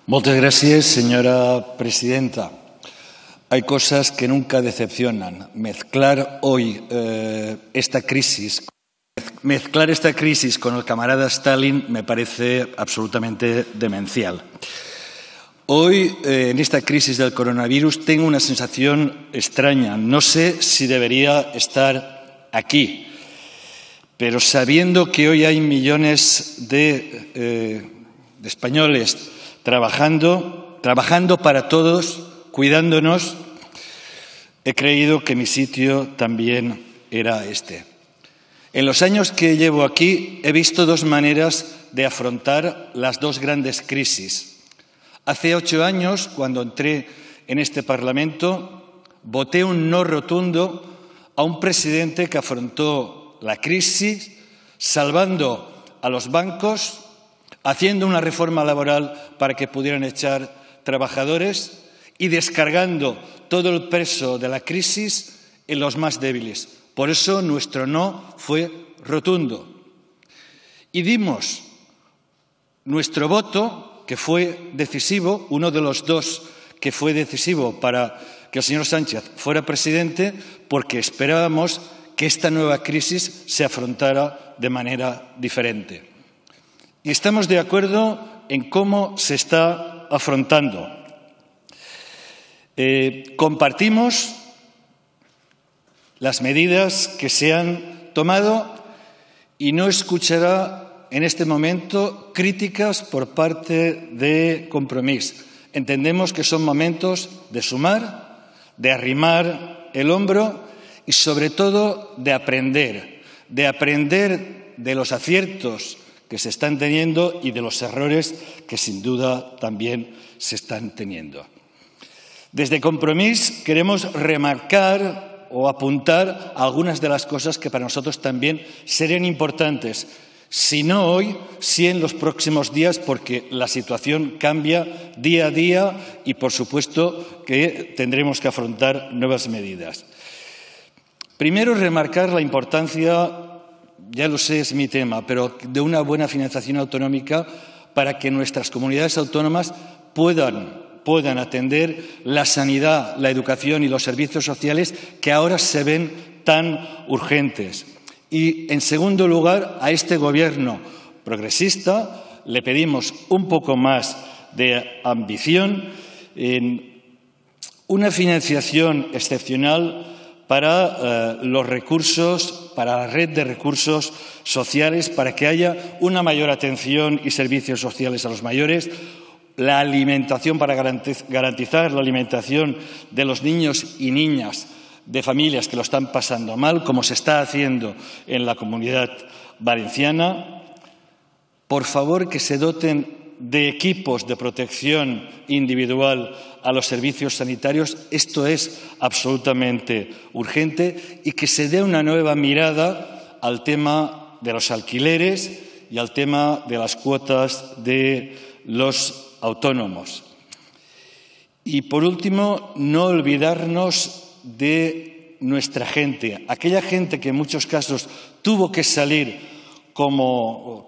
Moltes gràcies, señora presidenta. Hay cosas que nunca decepcionan. Mezclar hoy esta crisis con el camarada Stalin me parece absolutamente demencial. Hoy, en esta crisis del coronavirus, tengo una sensación extraña. No sé si debería estar aquí, pero sabiendo que hoy hay millones de españoles trabajando para todos, cuidándonos, he creído que mi sitio también era este. En los años que llevo aquí he visto dos maneras de afrontar las dos grandes crisis. Hace 8 años, cuando entré en este Parlamento, voté un no rotundo a un presidente que afrontó la crisis salvando a los bancos, haciendo una reforma laboral para que pudieran echar trabajadores y descargando todo el peso de la crisis en los más débiles. Por eso nuestro no fue rotundo. Y dimos nuestro voto, que fue decisivo, uno de los dos que fue decisivo para que el señor Sánchez fuera presidente, porque esperábamos que esta nueva crisis se afrontara de manera diferente. Y estamos de acuerdo en cómo se está afrontando. Compartimos las medidas que se han tomado y no escuchará en este momento críticas por parte de Compromís. Entendemos que son momentos de sumar, de arrimar el hombro y, sobre todo, de aprender de los aciertos que se están teniendo y de los errores que, sin duda, también se están teniendo. Desde Compromís queremos remarcar o apuntar algunas de las cosas que para nosotros también serían importantes, si no hoy, sí en los próximos días, porque la situación cambia día a día y, por supuesto, que tendremos que afrontar nuevas medidas. Primero, remarcar la importancia, ya lo sé, es mi tema, pero de una buena financiación autonómica para que nuestras comunidades autónomas puedan atender la sanidad, la educación y los servicios sociales que ahora se ven tan urgentes. Y, en segundo lugar, a este Gobierno progresista le pedimos un poco más de ambición en una financiación excepcional para los recursos, para la red de recursos sociales, para que haya una mayor atención y servicios sociales a los mayores, la alimentación para garantizar la alimentación de los niños y niñas de familias que lo están pasando mal, como se está haciendo en la Comunidad Valenciana. Por favor, que se doten de equipos de protección individual a los servicios sanitarios. Esto es absolutamente urgente, y que se dé una nueva mirada al tema de los alquileres y al tema de las cuotas de los autónomos. Y, por último, no olvidarnos de nuestra gente, aquella gente que en muchos casos tuvo que salir como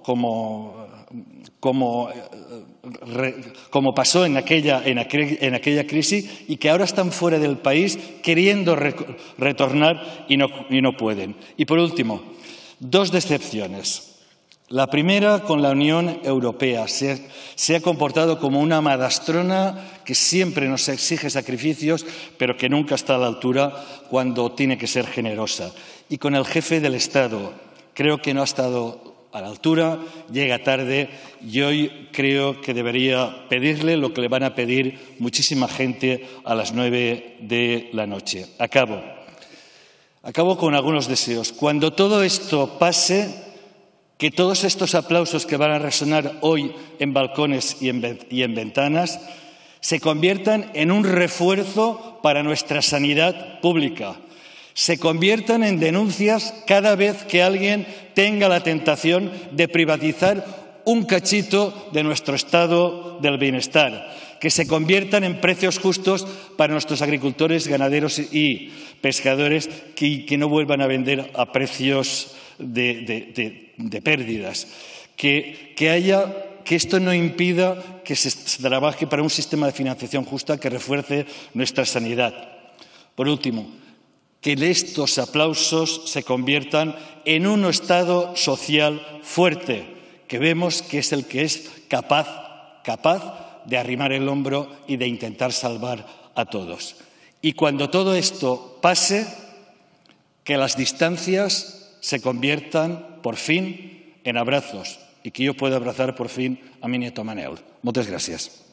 pasó en aquella crisis, y que ahora están fuera del país queriendo retornar y no pueden. Y, por último, dos decepciones. La primera, con la Unión Europea. Se ha comportado como una madastrona que siempre nos exige sacrificios, pero que nunca está a la altura cuando tiene que ser generosa. Y con el jefe del Estado, creo que no ha estado a la altura, llega tarde, y hoy creo que debería pedirle lo que le van a pedir muchísima gente a las 9 de la noche. Acabo con algunos deseos. Cuando todo esto pase, que todos estos aplausos que van a resonar hoy en balcones y en ventanas se conviertan en un refuerzo para nuestra sanidad pública, se conviertan en denuncias cada vez que alguien tenga la tentación de privatizar un cachito de nuestro estado del bienestar, que se conviertan en precios justos para nuestros agricultores, ganaderos y pescadores, que no vuelvan a vender a precios de pérdidas, que haya que esto no impida que se trabaje para un sistema de financiación justa que refuerce nuestra sanidad. Por último, que estos aplausos se conviertan en un Estado social fuerte, que vemos que es el que es capaz de arrimar el hombro y de intentar salvar a todos. Y cuando todo esto pase, que las distancias se conviertan, por fin, en abrazos y que yo pueda abrazar, por fin, a mi nieto Manel. Moltes gràcies.